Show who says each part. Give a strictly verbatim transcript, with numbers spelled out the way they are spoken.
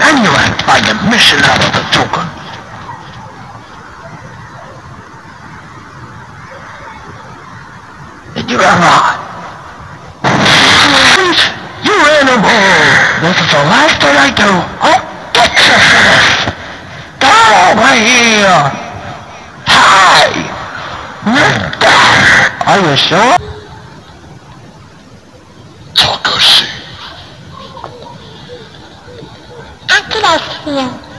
Speaker 1: and you have to find the mission out of the token. Did you ever? You animal! This is the last thing I do. I'll get you for this. Get over here! Hi! Are you sure? Takashi.
Speaker 2: Akira here.